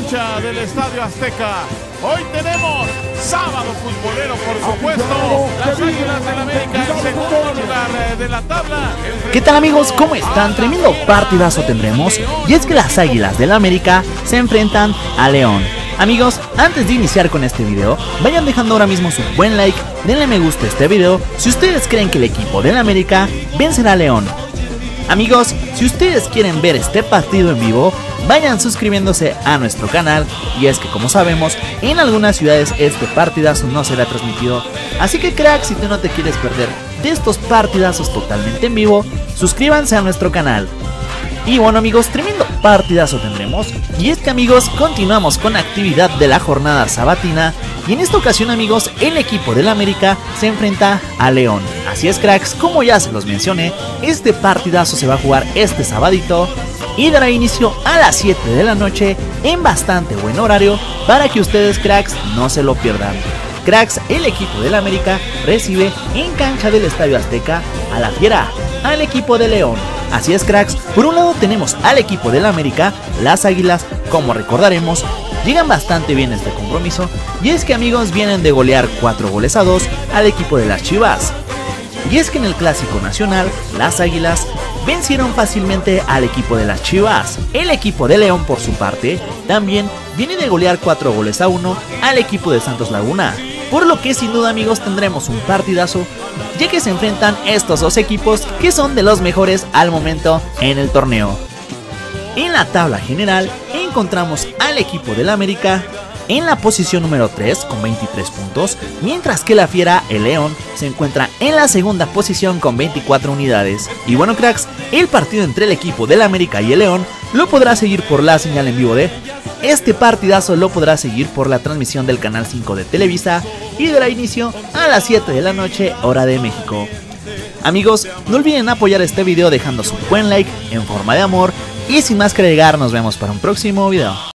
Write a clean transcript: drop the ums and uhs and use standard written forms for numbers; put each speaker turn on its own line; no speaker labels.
cancha del Estadio Azteca. Hoy tenemos sábado futbolero, por supuesto. Las Águilas del América en segundo lugar de la tabla.
¿Qué tal, amigos? ¿Cómo están? Tremendo partidazo tendremos. Y es que las Águilas del América se enfrentan a León. Amigos, antes de iniciar con este video, vayan dejando ahora mismo su buen like, denle me gusta a este video si ustedes creen que el equipo del América vencerá a León. Amigos, si ustedes quieren ver este partido en vivo, vayan suscribiéndose a nuestro canal. Y es que, como sabemos, en algunas ciudades este partidazo no será transmitido. Así que, crack, si tú no te quieres perder de estos partidazos totalmente en vivo, suscríbanse a nuestro canal. Y bueno, amigos, tremendo partidazo tendremos. Y es que, amigos, continuamos con la actividad de la jornada sabatina. Y en esta ocasión, amigos, el equipo del América se enfrenta a León. Así es, cracks, como ya se los mencioné, este partidazo se va a jugar este sabadito y dará inicio a las 7 de la noche en bastante buen horario para que ustedes, cracks, no se lo pierdan. Cracks, el equipo del América recibe en cancha del Estadio Azteca a la Fiera, al equipo de León. Así es, cracks, por un lado tenemos al equipo del América, las Águilas, como recordaremos, llegan bastante bien este compromiso, y es que, amigos, vienen de golear 4-2 al equipo de las Chivas. Y es que en el Clásico Nacional, las Águilas vencieron fácilmente al equipo de las Chivas. El equipo de León, por su parte, también viene de golear 4-1 al equipo de Santos Laguna. Por lo que sin duda, amigos, tendremos un partidazo, ya que se enfrentan estos dos equipos que son de los mejores al momento en el torneo. En la tabla general encontramos al equipo del América en la posición número 3 con 23 puntos, mientras que la Fiera, el León, se encuentra en la segunda posición con 24 unidades. Y bueno, cracks, el partido entre el equipo del América y el León lo podrá seguir por la señal en vivo de... Este partidazo lo podrá seguir por la transmisión del Canal 5 de Televisa y dará inicio a las 7 de la noche, hora de México. Amigos, no olviden apoyar este video dejando su buen like en forma de amor y sin más que agregar, nos vemos para un próximo video.